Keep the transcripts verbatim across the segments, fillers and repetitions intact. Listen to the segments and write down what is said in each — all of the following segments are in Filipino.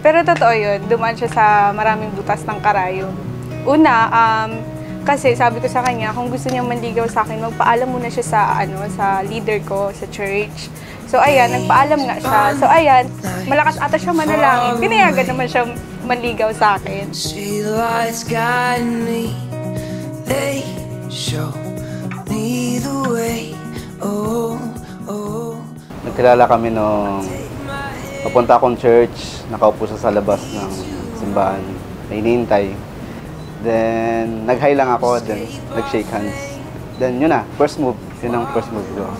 Pero totoo yun, dumaan siya sa maraming butas ng karayom. Una, um, kasi sabi ko sa kanya, kung gusto niya manligaw sa akin, magpaalam muna siya sa, ano, sa leader ko, sa church. So ayan, nagpaalam nga siya. So ayan, malakas ata siya manalangin. Pinayagan naman siya manligaw sa akin. Nagkilala kami nung papunta akong church, nakaupo siya sa labas ng simbahan, na hinihintay. Then, nag-hi lang ako, then nag-shake hands. Then, yun na, first move. Yun ang first move ko.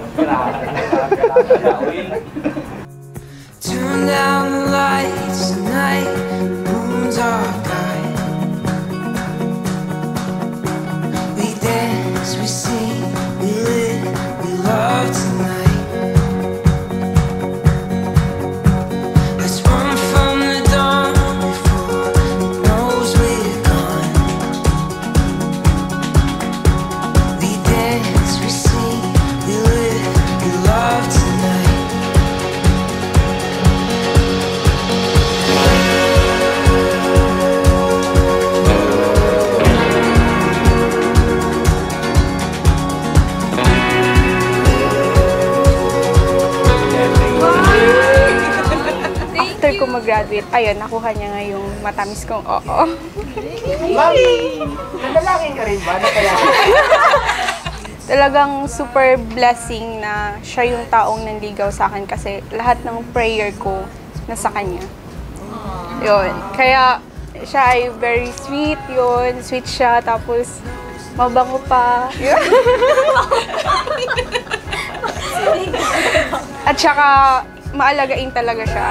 Turn down the lights tonight, moons are bright. We dance, we sing, we live, we love tonight. After ko mag-graduate, ayun, nakuha niya nga yung matamis kong oo. Mami, nanalangin ka rin ba? Talagang super blessing na siya yung taong nanligaw sa akin kasi lahat ng prayer ko nasa kanya. Yun. Kaya siya ay very sweet yun. Sweet siya, tapos mabango pa. Yun. At saka maalagain talaga siya.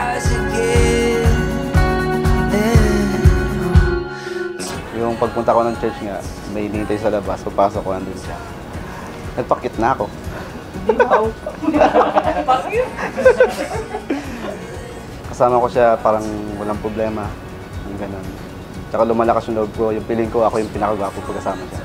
Yung pagpunta ko ng church nga, may hinihintay sa labas, papasok ko nandun siya. Nagpakit na ako. Kasama ko siya, parang walang problema. Yung ganun. Tsaka lumalakas yung loob ko, yung feeling ko ako yung pinakagwapo pagkasama siya.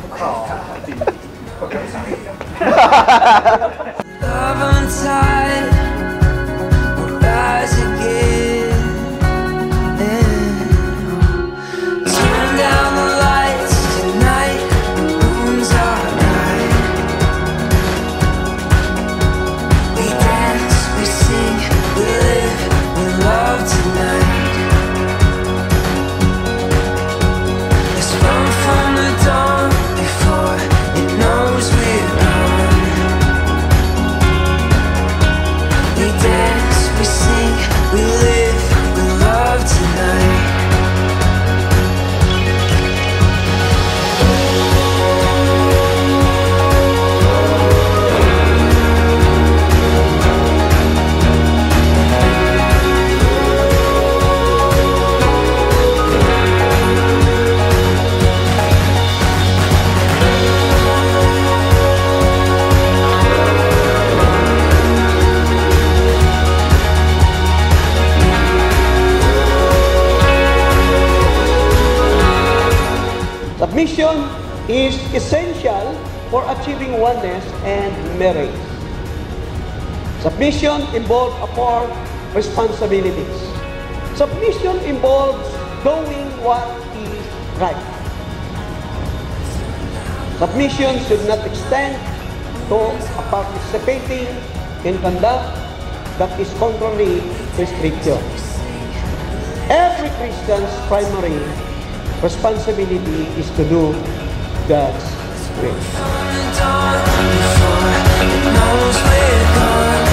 Submission is essential for achieving oneness and marriage. Submission involves upon responsibilities. Submission involves doing what is right. Submission should not extend to participating in conduct that is contrary to Scripture. Every Christian's primary responsibility is to do God's will.